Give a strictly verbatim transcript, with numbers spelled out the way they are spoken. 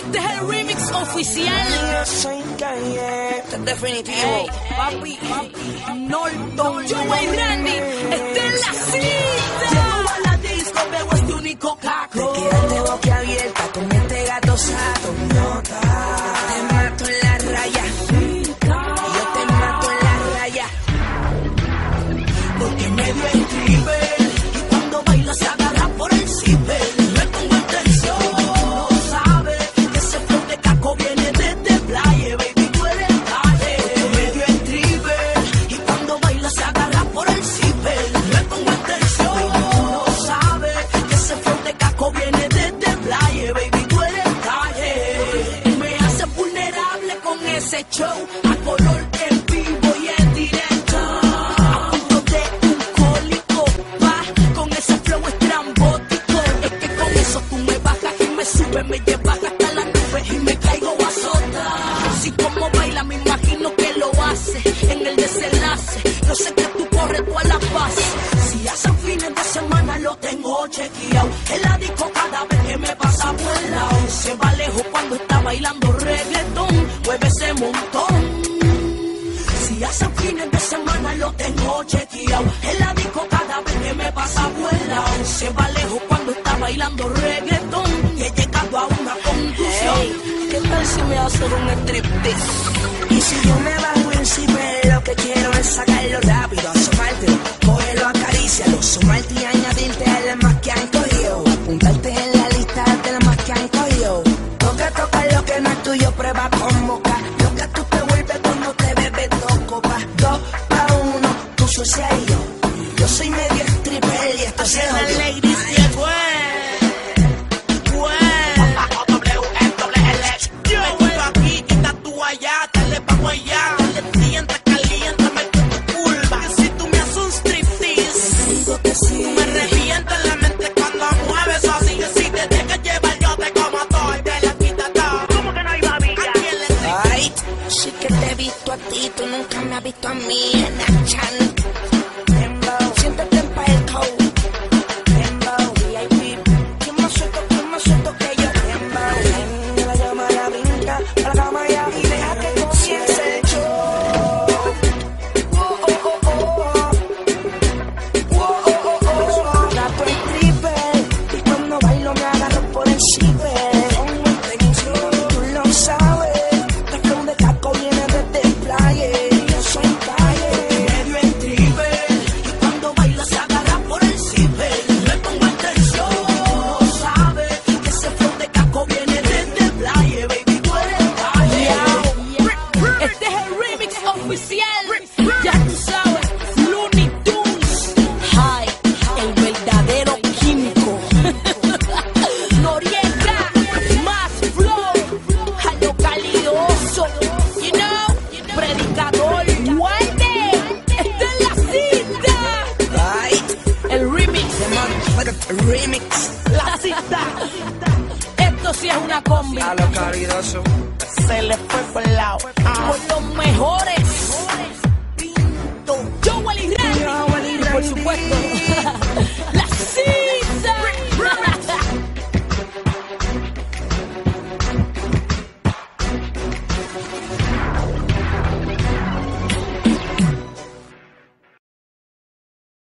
Este es el remix oficial. Este es definitivo. Hey, papi, papi, Norton, Joey y Randy. Esta es la cita. Llego a la disco, veo este único caco. Te quedaste boquiabierta con este gato sato. Nota. Te mato en la raya. Yo te mato en la raya. Porque medio es stripper. Y cuando baila se agarra por el zipper. Me pongo en tensión. No sabes que ese flow de caco viene desde playa, baby, tú eres calle. Porque medio es stripper. Y cuando baila se agarra por el zipper. Me pongo en tensión. Baby, tú no sabes que ese flow de caco viene desde playa, baby, tú eres calle. Me hace vulnerable con ese show. A color en vivo y en directo. A punto de un cólico. Va con ese flow estrambótico. Es que con eso tú me bajas y me subes. Me llevas hasta la nube y me caigo a sota. Si como baila me imagino que lo hace. En el desenlace yo sé que tú corres tú a la paz. Si hacen fines de semana lo tengo chequeado. En la disco cada vez que me pasa por el lado. Se va lejos cuando está bailando reggaetón. Mueve ese montón. Si hacen fines de semana lo tengo chequeado. En la disco cada vez que me pasa por el lado. Se va lejos cuando está bailando reggaetón. Y he llegado a una conclusión. Hey, ¿qué tal si me hacen un striptease? Y si yo me bajo encima, lo que quiero es sacarlo rápido, asomártelo, cógelo, acarícialo, sumarte y añadirte a las más que han cogido, apuntarte en la lista de las más que han cogido. Toca tocar lo que no es tuyo, prueba con boca, lo que tú te vuelves cuando te bebes dos copas, dos pa' uno, tú sos y yo, yo soy medio stripper y esto se jodió. Ladies, llegó. A ti, tú nunca me has visto a mí en la chan. Dembow, siéntate en pa' el code. Dembow, V I P. ¿Quién más suelto, quién más suelto que yo? Dembow, ven, la llama la vinca, a la cama ya y deja que comience el show. Oh, oh, oh, oh. Oh, oh, oh, oh. Trato el stripper, y cuando bailo me agarro por el zipper. Pongo en tensión, tú lo sabes. El flow de caco viene desde yo soy calle, medio stripper. Y cuando baila se agarra por el zipper. Me pongo en tensión. No sabes que ese flow de caco viene desde playa, baby, tú eres calle. Este es el remix oficial. Ya tú sabes, Looney Tunes. Hi, el verdadero químico. Noriega, más flow, a lo calidoso. You know, predicador, guarde. Esta es la cita. Ay, El remix, el remix. la cita. Esto sí es una combi. A lo calidoso. Se le fue por el lado. Con los mejores. Pinto, Joey y Randy. Y por supuesto.